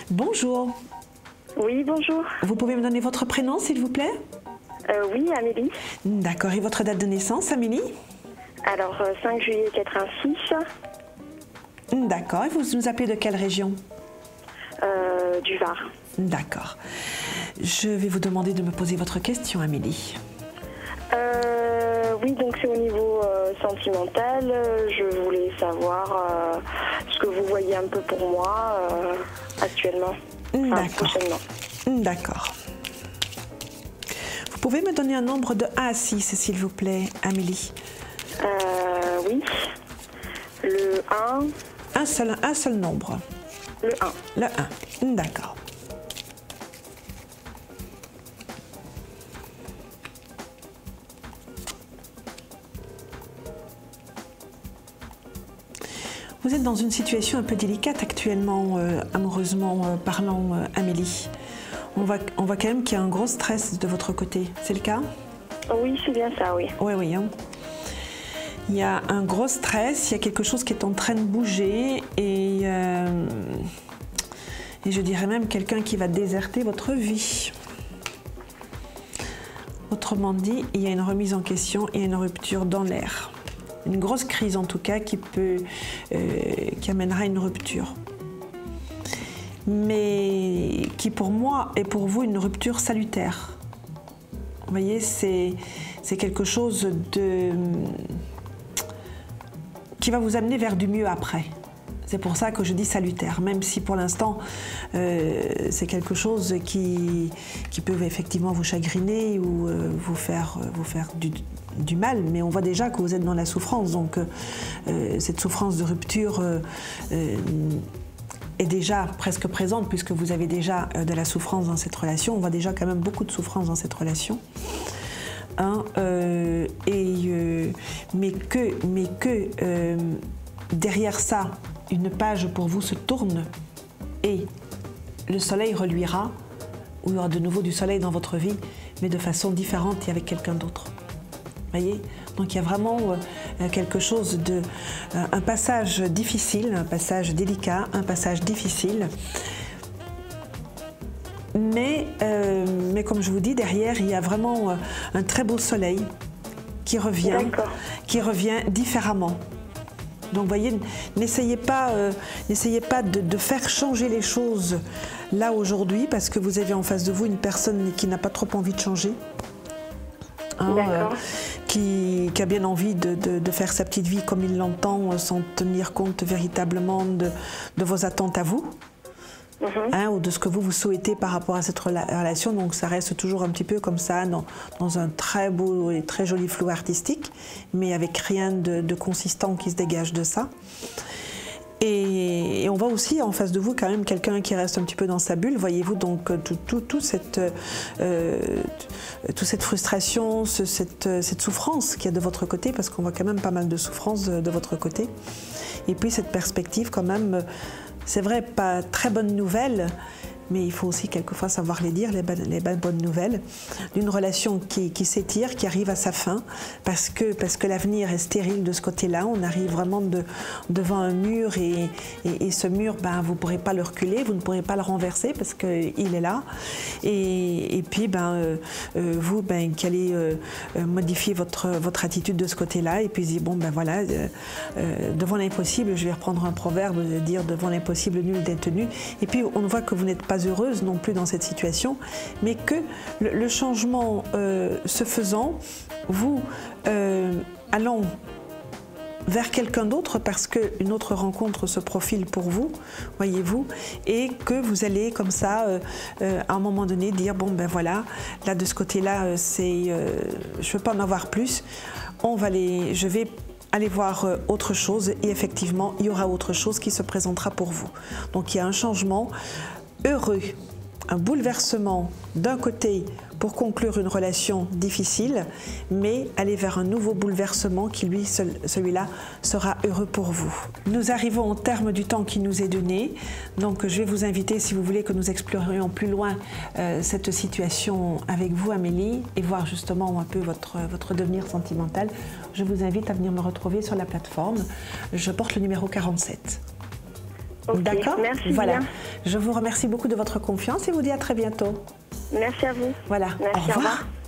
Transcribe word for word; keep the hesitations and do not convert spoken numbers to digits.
Bonjour. Oui, bonjour. Vous pouvez me donner votre prénom, s'il vous plaît? euh, Oui, Amélie. D'accord. Et votre date de naissance, Amélie? Alors, euh, cinq juillet quatre-vingt-six. D'accord. Et vous nous appelez de quelle région? euh, Du Var. D'accord. Je vais vous demander de me poser votre question, Amélie. Euh, oui, donc c'est au niveau euh, sentimental. Je voulais savoir euh, ce que vous voyez un peu pour moi euh, actuellement. Enfin, D'accord. prochainement. D'accord. Vous pouvez me donner un nombre de un à six, s'il vous plaît, Amélie? Euh, oui. Le un. Un seul, un seul nombre. Le un. Le un. D'accord. Vous êtes dans une situation un peu délicate actuellement, euh, amoureusement euh, parlant, euh, Amélie. On voit, on voit quand même qu'il y a un gros stress de votre côté. C'est le cas? Oui, c'est bien ça, oui. Oui, oui. Hein. Il y a un gros stress, il y a quelque chose qui est en train de bouger et, euh, et je dirais même quelqu'un qui va déserter votre vie. Autrement dit, il y a une remise en question et une rupture dans l'air. Une grosse crise en tout cas qui peut, euh, qui amènera une rupture. Mais qui pour moi est pour vous une rupture salutaire. Vous voyez, c'est c'est quelque chose de qui va vous amener vers du mieux après. C'est pour ça que je dis salutaire, même si pour l'instant euh, c'est quelque chose qui, qui peut effectivement vous chagriner ou euh, vous faire, vous faire du, du mal, mais on voit déjà que vous êtes dans la souffrance, donc euh, cette souffrance de rupture euh, euh, est déjà presque présente puisque vous avez déjà de la souffrance dans cette relation. On voit déjà quand même beaucoup de souffrance dans cette relation. Hein, euh, et, euh, mais que, mais que euh, derrière ça, une page pour vous se tourne et le soleil reluira, ou il y aura de nouveau du soleil dans votre vie, mais de façon différente et avec quelqu'un d'autre. Voyez? Donc il y a vraiment euh, quelque chose de... Euh, un passage difficile, un passage délicat, un passage difficile. Mais, euh, mais comme je vous dis, derrière, il y a vraiment euh, un très beau soleil qui revient, qui revient différemment. Donc, vous voyez, n'essayez pas, euh, n'essayez pas de, de faire changer les choses là aujourd'hui, parce que vous avez en face de vous une personne qui n'a pas trop envie de changer, hein, euh, qui, qui a bien envie de, de, de faire sa petite vie comme il l'entend, sans tenir compte véritablement de, de vos attentes à vous. Mmh. Hein, ou de ce que vous vous souhaitez par rapport à cette relation, donc ça reste toujours un petit peu comme ça, dans, dans un très beau et très joli flou artistique, mais avec rien de, de consistant qui se dégage de ça. Et, et on voit aussi en face de vous quand même quelqu'un qui reste un petit peu dans sa bulle, voyez-vous, donc tout, tout, tout cette, euh, toute cette frustration, ce, cette, cette souffrance qu'il y a de votre côté, parce qu'on voit quand même pas mal de souffrance de, de votre côté, et puis cette perspective quand même. C'est vrai, pas très bonne nouvelle, mais il faut aussi quelquefois savoir les dire, les bonnes, les bonnes nouvelles, d'une relation qui, qui s'étire, qui arrive à sa fin, parce que, parce que l'avenir est stérile de ce côté-là. On arrive vraiment de, devant un mur et, et, et ce mur, ben, vous ne pourrez pas le reculer, vous ne pourrez pas le renverser parce qu'il est là. Et, et puis, ben, euh, vous, ben, qui allez euh, modifier votre, votre attitude de ce côté-là et puis dire, bon, ben voilà, euh, euh, devant l'impossible, je vais reprendre un proverbe, dire devant l'impossible, nul n'est tenu. Et puis, on voit que vous n'êtes pas heureuse non plus dans cette situation, mais que le, le changement euh, se faisant, vous euh, allant vers quelqu'un d'autre parce qu'une autre rencontre se profile pour vous, voyez-vous, et que vous allez comme ça, euh, euh, à un moment donné, dire, bon ben voilà, là de ce côté-là, euh, c'est, euh, je ne veux pas en avoir plus, on va les, je vais aller voir autre chose et effectivement, il y aura autre chose qui se présentera pour vous. Donc il y a un changement heureux, un bouleversement d'un côté pour conclure une relation difficile, mais aller vers un nouveau bouleversement qui, lui, celui-là, sera heureux pour vous. Nous arrivons au terme du temps qui nous est donné, donc je vais vous inviter, si vous voulez, que nous explorions plus loin euh, cette situation avec vous, Amélie, et voir justement un peu votre, votre devenir sentimental. Je vous invite à venir me retrouver sur la plateforme. Je porte le numéro quarante-sept. Okay, d'accord? Merci voilà. bien. Je vous remercie beaucoup de votre confiance et vous dis à très bientôt. Merci à vous. Voilà. Merci, au revoir. au revoir.